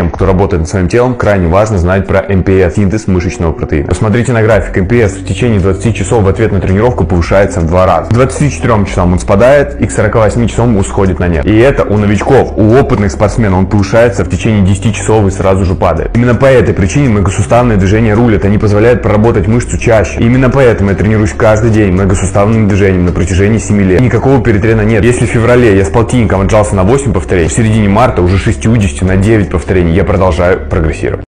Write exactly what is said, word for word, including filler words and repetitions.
тем, кто работает над своим телом, крайне важно знать про эм пи эс, синтез мышечного протеина. Посмотрите на график. эм пи эс в течение двадцати часов в ответ на тренировку повышается в два раза. К двадцати четырем часам он спадает и к сорока восьми часам усходит на нет. И это у новичков, у опытных спортсменов он повышается в течение десяти часов и сразу же падает. Именно по этой причине многосуставные движения рулят, они позволяют проработать мышцу чаще. И именно поэтому я тренируюсь каждый день многосуставным движением на протяжении семи лет. И никакого перетрена нет. Если в феврале я с полтинником отжался на восемь повторений, в середине марта уже шестьюдесятью на девять повторений я продолжаю прогрессировать.